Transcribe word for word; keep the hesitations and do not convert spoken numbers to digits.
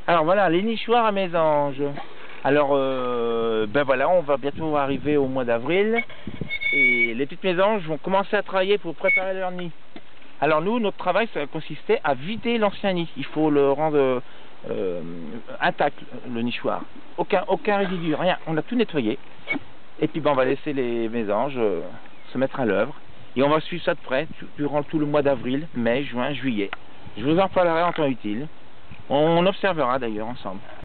Alors voilà, les nichoirs à mésanges. Alors, euh, ben voilà, on va bientôt arriver au mois d'avril. Et les petites mésanges vont commencer à travailler pour préparer leur nid. Alors nous, notre travail, ça consistait à vider l'ancien nid. Il faut le rendre euh, intact, le nichoir. Aucun, aucun résidu, rien. On a tout nettoyé. Et puis ben, on va laisser les mésanges euh, se mettre à l'œuvre. Et on va suivre ça de près durant tout le mois d'avril, mai, juin, juillet. Je vous en parlerai en temps utile. On observera d'ailleurs ensemble.